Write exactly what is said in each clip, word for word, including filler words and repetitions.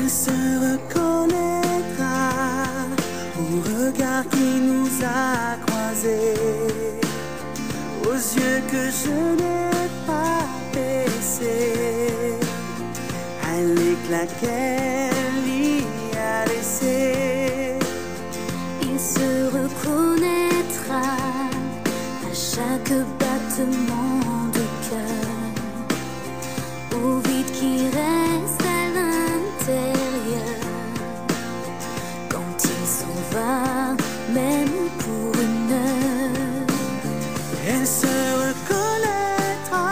Elle se reconnaîtra au regard qui nous a croisés, aux yeux que je n'ai pas baissés, à l'éclat qu'elle y a laissé. Il se reconnaîtra à chaque battement de cœur, au vide qui reste à l'intérieur, quand il s'en va, même pour une heure. Elle se reconnaîtra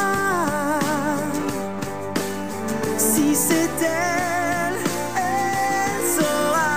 si c'est elle, elle saura.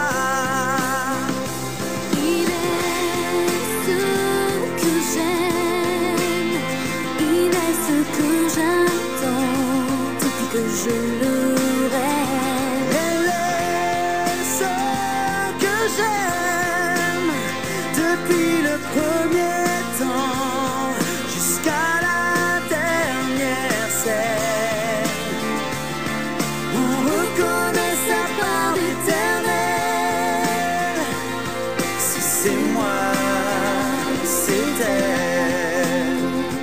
Il est ce que j'aime, il est ce que j'attends depuis que je le rêve. Elle est ce que j'aime depuis le premier temps jusqu'à la dernière scène. On reconnaît sa part d'éternel. Si c'est moi, c'est elle.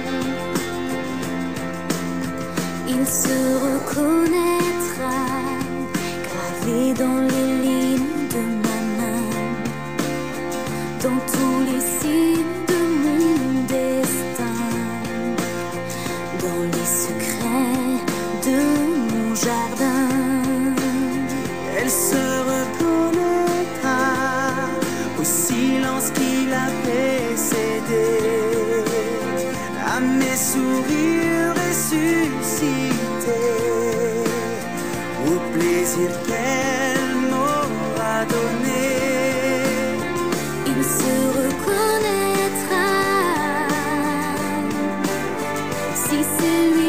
Il se reconnaîtra, gravé dans les lignes de ma main, dans tous les signes de mon destin, dans les secrets de mon jardin. Elle se reconnaîtra au silence qui l'a précédé, à mes sourires ressuscités, au plaisir qu'elle m'aura donné. Il se reconnaîtra si c'est lui